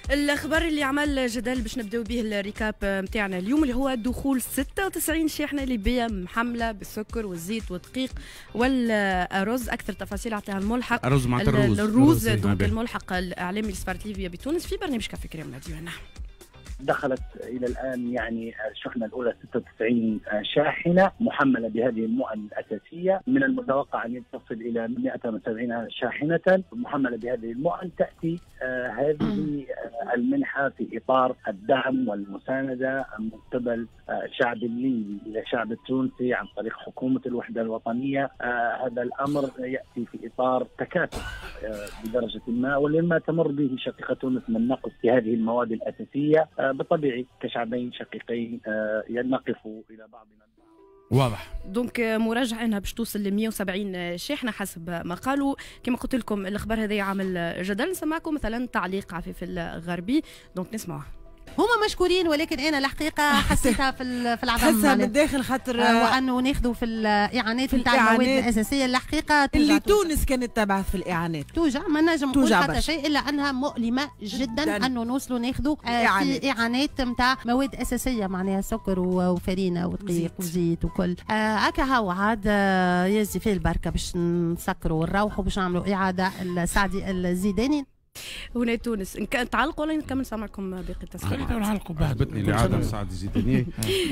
الخبر اللي عمل جدل باش نبداو به الريكاب نتاعنا اليوم اللي هو دخول 96 شاحنه ليبيه محمله بالسكر والزيت والدقيق والرز. اكثر تفاصيل عطاها الملحق الرز مع الروز دونك الملحق الاعلامي لسفاره ليبيا بتونس في برنامج كافي كريم ديالنا. دخلت إلى الآن يعني الشحنة الأولى 96 شاحنة محملة بهذه المؤن الأساسية. من المتوقع أن تصل إلى 170 شاحنة محملة بهذه المؤن. تأتي هذه المنحة في إطار الدعم والمساندة من قبل الشعب الليبي إلى الشعب التونسي عن طريق حكومة الوحدة الوطنية. هذا الأمر يأتي في إطار تكاتف بدرجة ما، ولما تمر به شقيقة تونس من نقص في هذه المواد الأساسية بالطبيعي كشعبين شقيقين نقف الى بعضنا. واضح. دونك مراجعه انها باش توصل ل 170 شاحنه حسب ما قالوا. كما قلت لكم الخبر هذا عامل جدل. نسمعكم مثلا تعليق عفيف الغربي دونك نسمعوه. هما مشكورين ولكن انا الحقيقه حسيتها في العدم، حسها بالداخل خاطر وانه ناخذوا في الاعانات نتاع المواد الاساسيه الحقيقه اللي تونس كانت تبعث في الاعانات توجع. ما نجم نقول حتى شيء الا انها مؤلمه جدا انه نوصلوا ناخذوا في اعانات نتاع مواد اساسيه معناها سكر وفرينه ودقيق وزيت وكل هكا. هاو عاد يزي فيه البركه باش نسكروا ونروحوا باش نعملوا اعاده السعدي الزيداني. هنا تونس ان كان تعلقوا ولا نكمل سامعكم باقي التسجيل؟ خلينا نعلقوا بعد لعدم سعد الزيداني.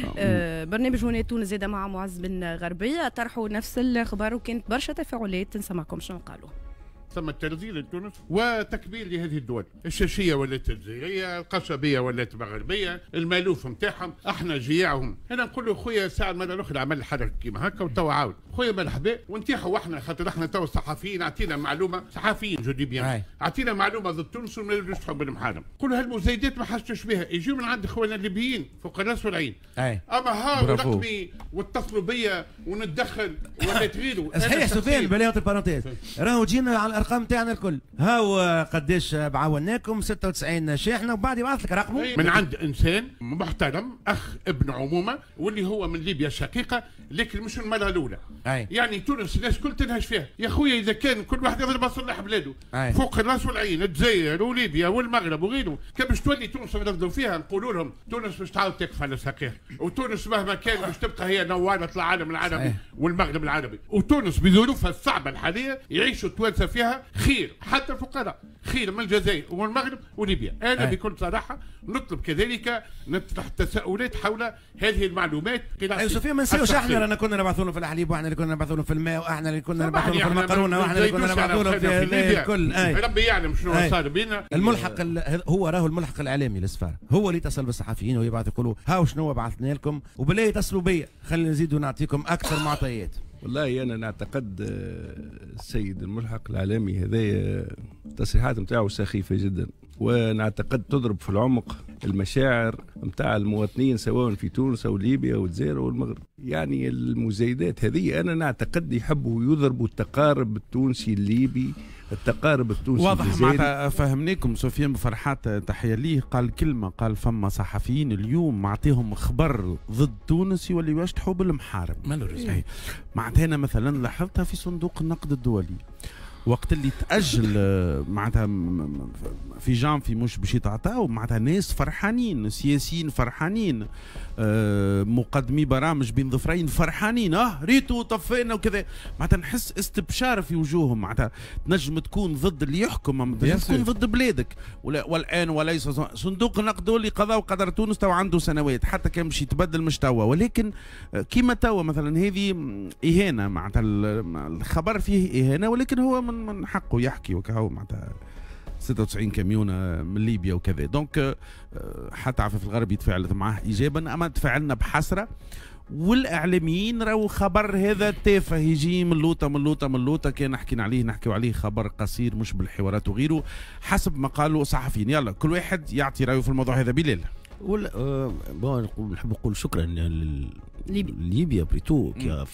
برنامج هنا تونس زاد مع معز بن غربيه طرحوا نفس الخبر وكانت برشا تفاعلات. نسمعكم شنو قالوا. ثم التنزيل لتونس وتكبيل لهذه الدول، الشاشيه ولات الجزائريه، القصبيه ولات مغربيه، المالوف نتاعهم، احنا جياعهم. انا نقول له خويا ساعه ماذا ناخذ عمل حركه كيما هكا وتوا عاود خويا مرحبا ونتيحوا احنا خاطر احنا توا الصحفيين اعطينا معلومه صحفيين جو دي بيان اعطينا معلومه ضد تونس وما يريدوش تحب المحارم. نقولوا هالمزايدات ما حسوش بها يجوا من عند اخواننا الليبيين فوق الراس والعين. اما ها رقمي واتصلوا بيا ونتدخل ولا تغيروا. صحيح سفيان بلاوت البارونتيز راهو جينا على الارقام تاعنا الكل. هاو قداش بعاوناكم 96 شاحنه وبعد يبعث لك رقمه من عند انسان محترم اخ ابن عمومه واللي هو من ليبيا الشقيقه لكن مش المره الاولى. يعني تونس الناس كل تنهش فيها يا خويا. اذا كان كل واحد يضرب مصلح بلاده فوق الراس والعين الجزائر وليبيا والمغرب وغيره كان باش تولي تونس نرفضوا فيها. نقولوا لهم تونس باش تعاود تقف على ساقيها وتونس مهما كان باش تبقى هي نواره العالم العربي والمغرب العربي. وتونس بظروفها الصعبه الحاليه يعيشوا التوانسه فيها خير حتى الفقراء خير من الجزائر والمغرب وليبيا. انا بكل صراحه نطلب كذلك نطرح تساؤلات حول هذه المعلومات. ايوه سفيان ما نسيوش احنا رانا كنا نبعثوا لهم في الحليب واحنا اللي كنا نبعثوا لهم في الماء واحنا اللي كنا نبعثوا لهم في المقرونه واحنا اللي كنا نبعثوا لهم في الكل. ربي يعلم شنو صار بينا. الملحق هو راهو الملحق الاعلامي للسفاره هو اللي اتصل بالصحفيين ويبعث يقولوا هاو شنو بعثنا لكم وبالله يتصلوا بيا خلينا نزيدوا نعطيكم اكثر معطيات. والله انا نعتقد السيد الملحق الاعلامي هذا التصريحات نتاعو سخيفه جدا ونعتقد تضرب في العمق المشاعر نتاع المواطنين سواء في تونس او ليبيا والجزائر والمغرب. يعني المزايدات هذه انا نعتقد يحبوا يضربوا التقارب التونسي الليبي التقارب التونسي واضح. معناتها فهمناكم سفيان بفرحات تحيه ليه قال كلمه قال فما صحفيين اليوم معطيهم خبر ضد تونس يولي يشطحوا بالمحارم. معناتها انا مثلا لاحظتها في صندوق النقد الدولي وقت اللي تأجل معناتها في جانفي مش باش يتعطاو معناتها ناس فرحانين سياسيين فرحانين مقدمي برامج بين ظفرين فرحانين ريتو طفينا وكذا. معناتها نحس استبشار في وجوههم. معناتها تنجم تكون ضد اللي يحكم تنجم تكون ضد بلادك والان وليس صندوق النقد الدولي قضاء وقدر تونس تو عنده سنوات حتى كان باش يتبدل مش توا ولكن كيما توا مثلا هذه اهانه. معناتها الخبر فيه اهانه ولكن هو من حقه يحكي وكهو. معناتها 96 كاميونه من ليبيا وكذا. دونك حتى عفيف الغربي تفاعلت معاه ايجابا اما تفاعلنا بحسره. والاعلاميين راهو خبر هذا تافه يجي من لوطه كان حكينا عليه نحكيو عليه خبر قصير مش بالحوارات وغيره حسب ما قالوا صحفيين. يلا كل واحد يعطي رايه في الموضوع هذا. بلال نحب نقول شكرا ليبيا بريتو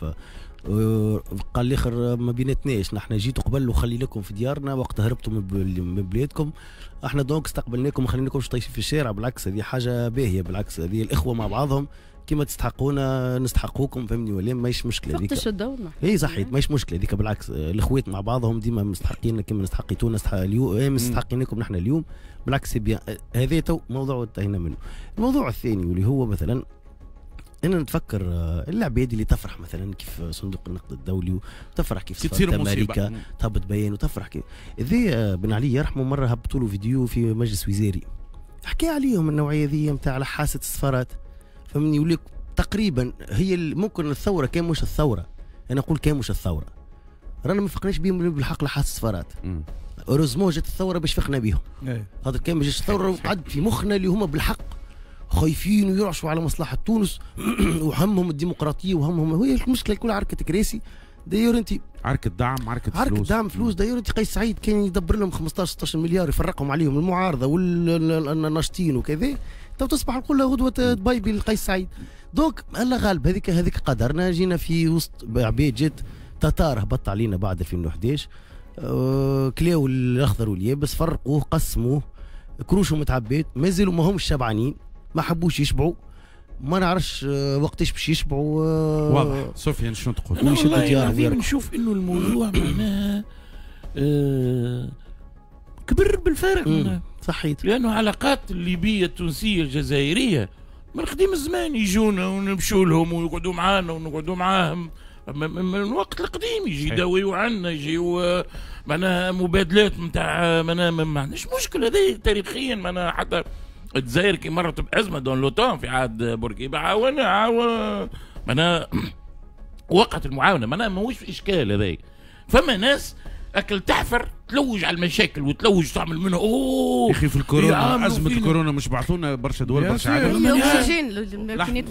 قال الاخر ما بيناتناش نحن جيتوا قبل وخلي لكم في ديارنا وقت هربتوا من بلادكم احنا دونك استقبلناكم وخليناكمش طايشين في الشارع. بالعكس هذه حاجه باهيه بالعكس هذه الاخوه مع بعضهم كيما تستحقونا نستحقوكم، فهمني ولا ماهيش مشكله هذيك. وقتاش الدور اي صحيح ماهيش مشكله هذيك، بالعكس الاخوات مع بعضهم ديما مستحقين كيما نستحقيتونا اليوم، مستحقينكم نحن اليوم، بالعكس بيان. هذا تو موضوع انتهينا منه. الموضوع الثاني واللي هو مثلا انا نتفكر العباد اللي تفرح مثلا كيف صندوق النقد الدولي، وتفرح كيف تصير امريكا تهبط بيان وتفرح كيف ذي. بن علي يرحمه مره هبطوا له فيديو في مجلس وزاري حكى عليهم النوعيه ذي نتاع لحاسه السفارات، فهمني. يقول لك تقريبا هي ممكن الثوره كان مش الثوره، انا نقول كان مش الثوره، رانا ما فقناش بهم بالحق لحاسه السفارات. اوروزمون جات الثوره باش فقنا بهم، خاطر كان ما جاتش الثوره وقعد في مخنا اللي هما بالحق خايفين ويرعشوا على مصلحه تونس وهمهم الديمقراطيه وهمهم. هي المشكله الكل عركه كراسي داير انت، عركه دعم، عركه فلوس داير انت. قيس سعيد كان يدبر لهم 15-16 مليار يفرقهم عليهم المعارضه والناشطين وكذا، تو تصبح كلها غدوه تبايبي لقيس سعيد. دوك الله غالب، هذيك قدرنا. جينا في وسط عباد جد تتار هبط علينا بعد 2011، كلاو الاخضر واليابس، فرقوه قسموه، كروشهم متعبات، مازالوا ما همش شبعانين، ما حبوش يشبعوا، ما نعرفش وقتاش باش يشبعوا. واضح. سفيان شنو تقول؟ والله نشوف انه الموضوع معناها كبر بالفارغ. صحيت، لانه علاقات الليبيه التونسيه الجزائريه من قديم الزمان يجونا ونمشوا لهم ويقعدوا معانا ونقعدوا معاهم من الوقت القديم، يجي يداويوا عنا، يجيوا معناها مبادلات نتاع معناها ما عندناش مشكله. هذه تاريخيا معناها حتى الجزائر كي مرت بازمه دون لوطان في عهد بورقيبه عاون معناها وقعت المعاونه، معناها ماهوش اشكال هذاك. فما ناس اكل تحفر تلوج على المشاكل وتلوج تعمل منها اوه يا اخي في الكورونا، ازمه الكورونا مش بعثونا برشا دول برشا عدد الاكسجين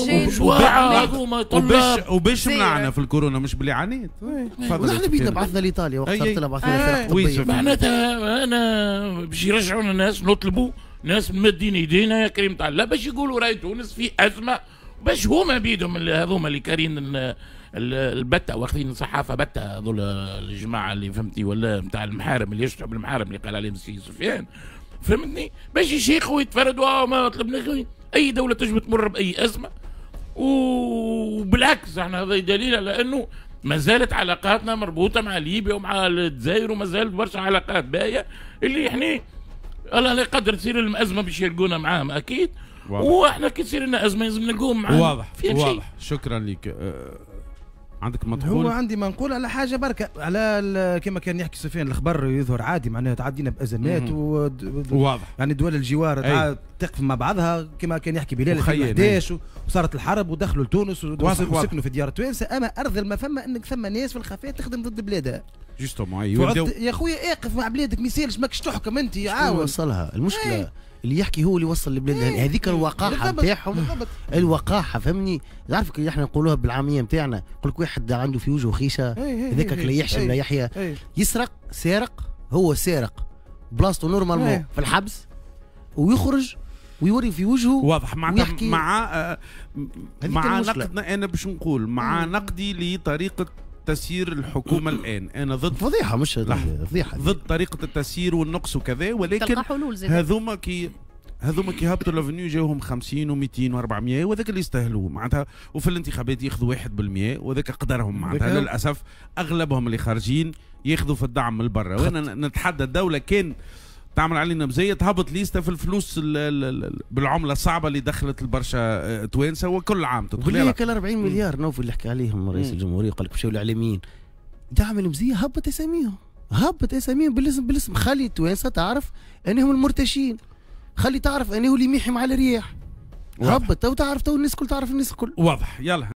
وباش منعنا في الكورونا مش بالإعانات. نحن بينا بعثنا لايطاليا وقت صرت بعثنا فرق. معناتها انا باش يرجعونا ناس، نطلبوا ناس مادين ايدينا يا كريم تاع الله باش يقولوا راهي تونس في ازمه، باش هما بيدهم هذوما اللي كارين البتة واخذين صحافه بتة هذول الجماعه اللي فهمتني ولا نتاع المحارم اللي يشتغلوا بالمحارم اللي قال عليهم السي سفيان، فهمتني، باش يشيخوا ويتفردوا ما طلبنا. اي دوله تجم تمر باي ازمه، وبالعكس احنا هذا دليل على انه ما زالت علاقاتنا مربوطه مع ليبيا ومع الجزائر، وما زالت برشا علاقات باهيه اللي احنا الله لا يقدر تصير لهم ازمه باش يلقونا معاهم اكيد. واحنا كي تصير لنا ازمه لازم نلقوهم معاهم. واضح. شكرا لك. عندك ما تقول؟ هو عندي ما نقول على حاجه بركه، على كما كان يحكي سفيان الخبر يظهر عادي، معناها تعدينا بازمات واضح. يعني دول الجوار تقف مع بعضها كما كان يحكي بلال 2011 وصارت الحرب ودخلوا لتونس وسكنوا في ديار توانسه. اما ارذل ما فما انك ثم ناس في الخفاء تخدم ضد بلادها. جوستومون يا خويا اقف مع بلادك، ما يسالش ماكش تحكم انت، عاود وصلها. المشكله اللي يحكي هو اللي وصل لبلادنا هذيك الوقاحه نتاعهم، الوقاحه فهمني. تعرف احنا نقولوها بالعاميه نتاعنا، يقول لك واحد عنده في وجهه خيشه هذاك لا يحشم لا يحيى، يسرق سارق، هو سارق بلاصتو نورمالمون في الحبس ويخرج ويوري في وجهه. واضح. مع نقدنا انا باش نقول مع نقدي لطريقه تسيير الحكومه الان. انا ضد فضيحه، مش فضيحه، ضد طريقه التسيير والنقص وكذا، ولكن هذوما كي هبطوا لافنيو جاوهم 50 و200 و400 وذاك اللي يستاهلوه معناتها، وفي الانتخابات ياخذوا 1% وذاك قدرهم معناتها. للاسف اغلبهم اللي خارجين ياخذوا في الدعم من برا. وانا نتحدى الدوله كان تعمل علينا مزيه تهبط ليستا في الفلوس بالعمله الصعبه اللي دخلت البرشا توانسه وكل عام تدخل لك. كل 40 مليار نوف اللي حكى عليهم رئيس الجمهوريه، قال لك مشاو الاعلاميين دعم المزيه، هبط اساميهم بالاسم. خلي التوانسه تعرف انهم المرتشين، خلي تعرف انه اللي ميحي مع الرياح. هبط تو تعرف، تو الناس الكل تعرف، الناس الكل. واضح. يلا